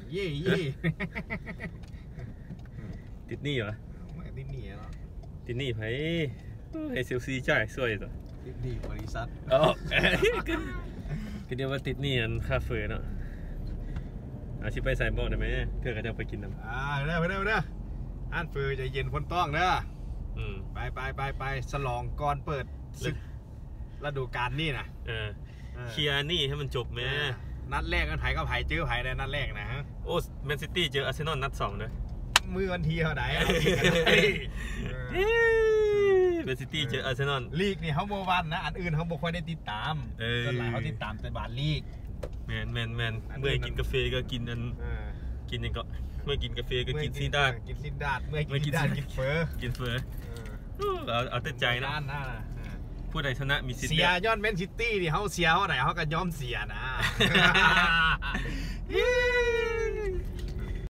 เย่ติดหนี้เหรอไม่ติดหนี้หรอติดหนี้ไผให้เซลซีจ่ายสวยตัวติดหนี้บริษัทก็เดี๋ยวว่าติดหนี้อันค่าเฟอเนาะอาชีพไปใส่บ่อได้ไหมเพื่อก็จะไปกินน้ำเด้ออันเฟอจะเย็นคนต้องเด้อไปฉลองก่อนเปิดศึกฤดูกาลนี่นะเคลียร์นี่ให้มันจบไหมนัดแรกกันไผ่ก็ไผ่เจอไผ่ในนัดแรกนะฮะโอ้แมนซิตี้เจออาร์เซนอลนัด2เลยมือวันทีเท่าไหร่แมนซิตี้เจออาร์เซนอลลีกนี่เขาโมวันนะอันอื่นเขาบอกว่าได้ติดตามส่วนหลายเขาติดตามแต่บาทลีกแมนเมื่อกินกาแฟก็กินอันกินยังก็เมื่อกินกาแฟก็กินซีดาดเมื่อกินซีดาดกินเฟอเอาแต่ใจนะผู้ใดชนะมีสิทธิ์เสียย้อนแมนซิตี้นี่เขาเสียเท่าไหร่เขาก็ยอมเสียนะ